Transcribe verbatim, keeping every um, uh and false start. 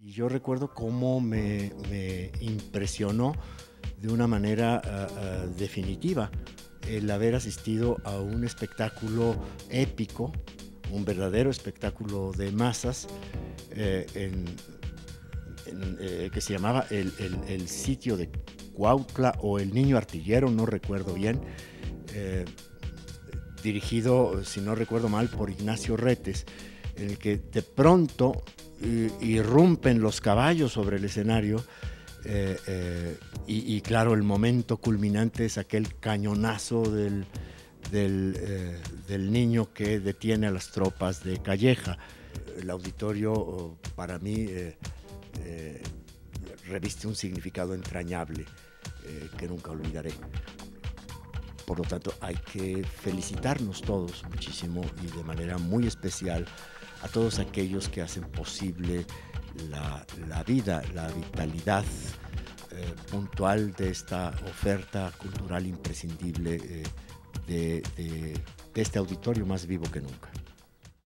Y yo recuerdo cómo me, me impresionó de una manera uh, uh, definitiva el haber asistido a un espectáculo épico, un verdadero espectáculo de masas, eh, en, en, eh, que se llamaba el, el, el sitio de Cuautla o el Niño Artillero, no recuerdo bien, eh, dirigido, si no recuerdo mal, por Ignacio Retes, en el que de pronto eh, irrumpen los caballos sobre el escenario. Eh, eh, y, y claro, el momento culminante es aquel cañonazo del, del, eh, del niño que detiene a las tropas de Calleja. El auditorio, oh, para mí, eh, eh, reviste un significado entrañable eh, que nunca olvidaré. Por lo tanto, hay que felicitarnos todos muchísimo y de manera muy especial a todos aquellos que hacen posible la, la vida, la vitalidad eh, puntual de esta oferta cultural imprescindible eh, de, de, de este auditorio más vivo que nunca.